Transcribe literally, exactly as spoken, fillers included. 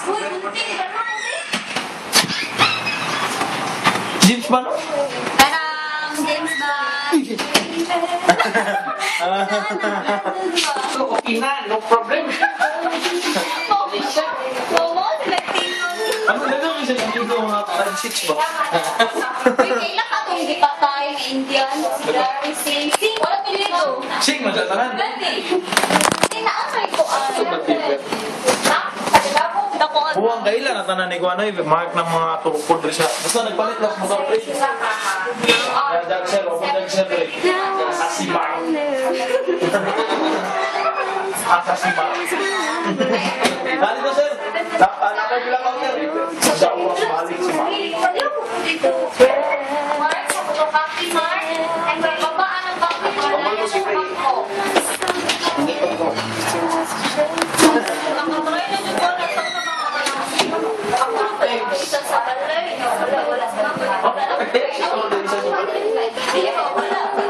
James ba no? Parang James Bond. So, okay na, no problem. Oo, Filipino. Ano na lang isa yung dito mga pansits ba? Uy, kailan ka kung hindi pa tayo ng Indian? Very sing. Sing, wala pilito. Sing, magkakahan. Sing na ang ko. Buwang kailan at nanan ni Kuanoy, mark ng mga tukod rin siya. Basta nagpalit lang motor pre. Kaya Jagsel, o kung Jagsel pre. Asimar. Asimar. Dali ko sir. Nakay bilang ako sir. Sa uwang balik si Mark. Mark, sa photocopy, Mark. And may babaan ang copy, Mark. Wala yung bag ko. Nakatry na yung wala sa mga isa sa balay. Wala, wala sa mga. Wala, wala. Wala, wala.